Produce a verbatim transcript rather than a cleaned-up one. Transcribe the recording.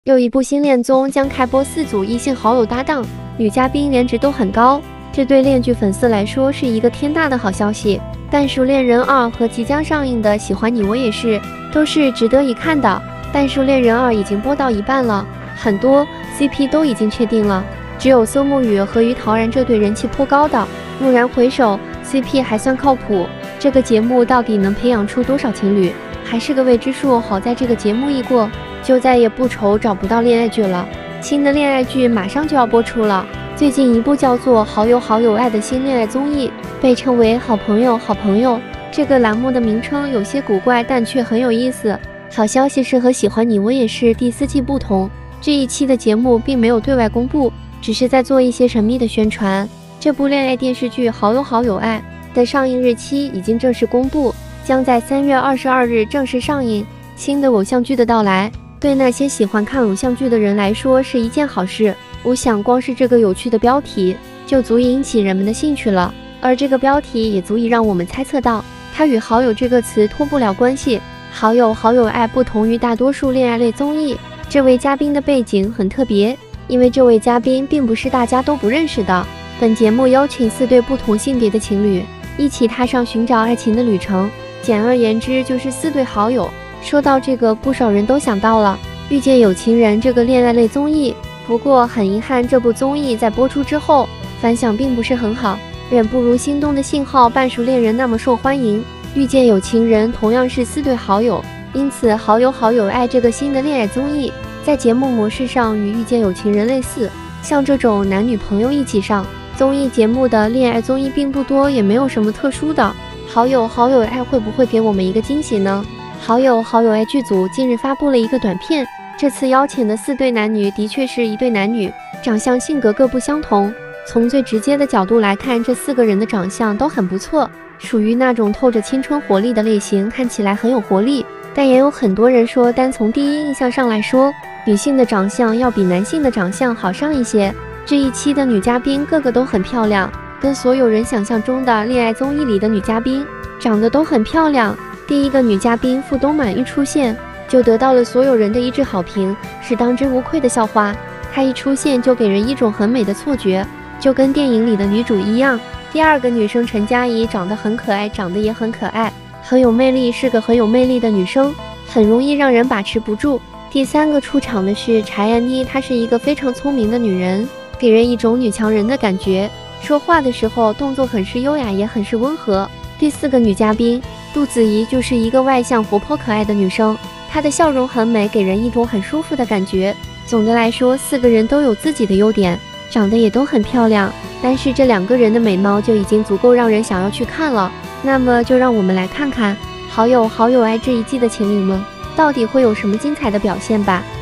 又一部新恋综将开播，四组异性好友搭档，女嘉宾颜值都很高，这对恋剧粉丝来说是一个天大的好消息。半熟恋人二和即将上映的喜欢你我也是，都是值得一看的。半熟恋人二已经播到一半了，很多 C P 都已经确定了，只有搜沐雨和于陶然这对人气颇高的蓦然回首 C P 还算靠谱。这个节目到底能培养出多少情侣，还是个未知数。好在这个节目一过，就再也不愁找不到恋爱剧了。新的恋爱剧马上就要播出了，最近一部叫做《好友好友爱》的新恋爱综艺，被称为好朋友好朋友。这个栏目的名称有些古怪，但却很有意思。好消息是和喜欢你我也是第四季不同，这一期的节目并没有对外公布，只是在做一些神秘的宣传。这部恋爱电视剧《好友好友爱》的上映日期已经正式公布，将在三月二十二日正式上映。新的偶像剧的到来，对那些喜欢看偶像剧的人来说是一件好事。我想光是这个有趣的标题就足以引起人们的兴趣了，而这个标题也足以让我们猜测到它与好友这个词脱不了关系。好友好友爱不同于大多数恋爱类综艺，这位嘉宾的背景很特别，因为这位嘉宾并不是大家都不认识的。本节目邀请四对不同性别的情侣一起踏上寻找爱情的旅程，简而言之就是四对好友。说到这个，不少人都想到了《遇见有情人》这个恋爱类综艺，不过很遗憾，这部综艺在播出之后反响并不是很好，远不如心动的信号、半熟恋人那么受欢迎。遇见有情人同样是四对好友，因此好友好友爱这个新的恋爱综艺在节目模式上与遇见有情人类似，像这种男女朋友一起上综艺节目的恋爱综艺并不多，也没有什么特殊的。好友好友爱会不会给我们一个惊喜呢？好友好友爱剧组近日发布了一个短片，这次邀请的四对男女的确是一对男女，长相性格各不相同。从最直接的角度来看，这四个人的长相都很不错，属于那种透着青春活力的类型，看起来很有活力。但也有很多人说，单从第一印象上来说，女性的长相要比男性的长相好上一些。这一期的女嘉宾个个都很漂亮，跟所有人想象中的恋爱综艺里的女嘉宾长得都很漂亮。第一个女嘉宾傅东满一出现就得到了所有人的一致好评，是当之无愧的校花。她一出现就给人一种很美的错觉，就跟电影里的女主一样。第二个女生陈佳怡长得很可爱，长得也很可爱，很有魅力，是个很有魅力的女生，很容易让人把持不住。第三个出场的是柴安妮，她是一个非常聪明的女人，给人一种女强人的感觉，说话的时候动作很是优雅，也很是温和。第四个女嘉宾杜子怡就是一个外向活泼可爱的女生，她的笑容很美，给人一种很舒服的感觉。总的来说，四个人都有自己的优点，长得也都很漂亮，但是这两个人的美貌就已经足够让人想要去看了。那么就让我们来看看好友好友爱这一季的情侣们到底会有什么精彩的表现吧。